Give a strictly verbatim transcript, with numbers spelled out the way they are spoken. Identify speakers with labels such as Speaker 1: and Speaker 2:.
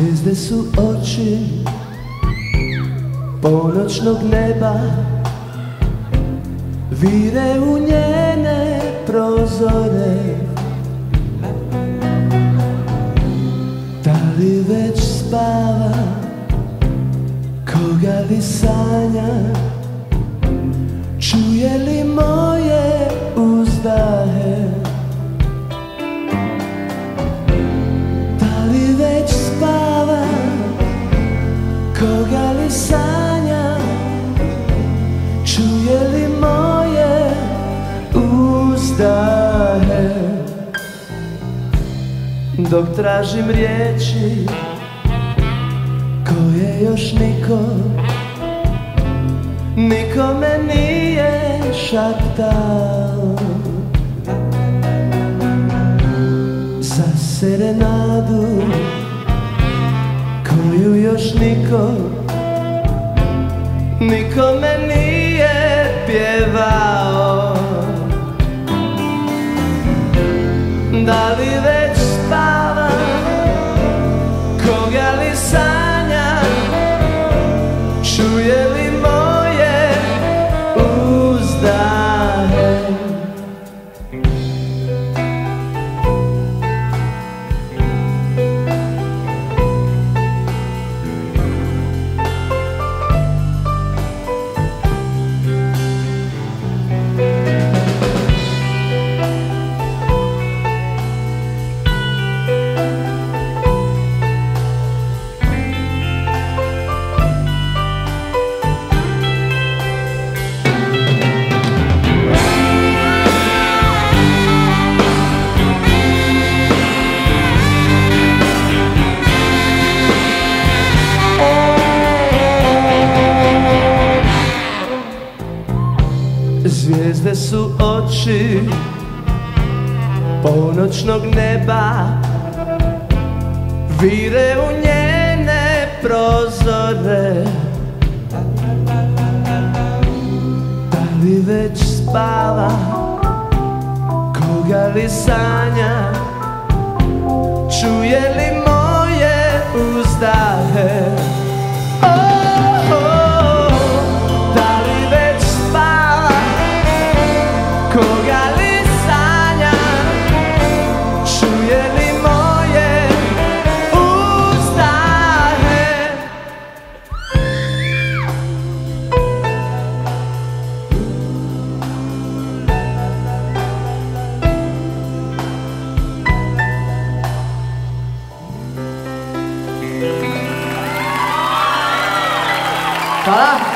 Speaker 1: Zvijezde su oči ponoćnog neba, vire u njene prozore. Da li već spava, koga li sanja, čuje li moje uzdahe? Da li već spava, koga li sanja, čuje li moje uzdahe? Dok tražim riječi koje još niko nikome nije šaptao, za serenadu koju još niko nikome nije pjevao. Da li već spava, koga li sanja, čuje li moje uzdahe? Zvijezde su oči ponoćnog neba, vire u njene prozore. Da li već spava, koga li sanja, čuje li moje uzdahe? Koga li sanja, čuje li moje uzdahe? Hvala.